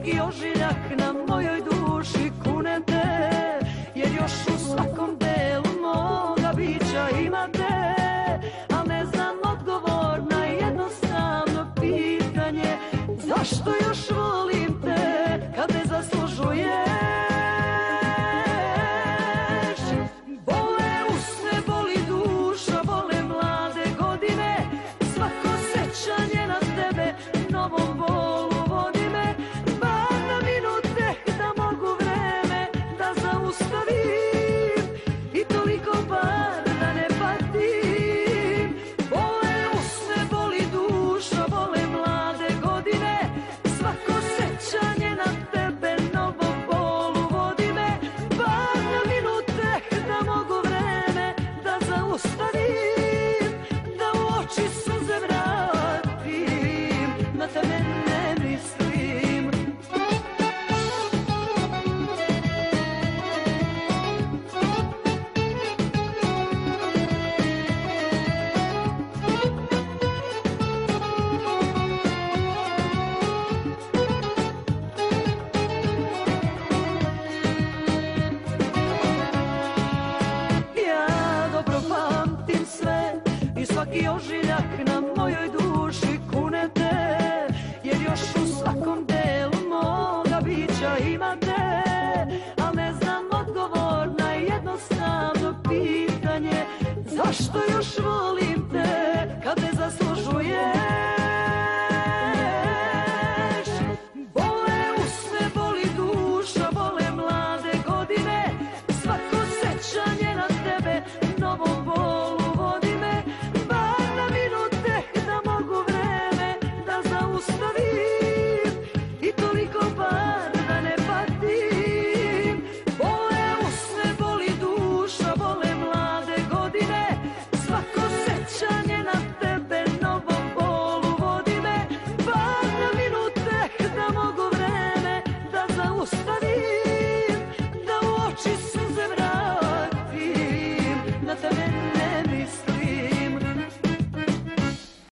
i ožiljak na mojoj duši kune te, jer još u svakom delu moga bića imate, a ne znam odgovor na jednostavno pitanje, zašto još volim te kad ne zaslužuješ. Bole usne, boli duša, bole mlade godine, svako sećanje na tebe novom bolom.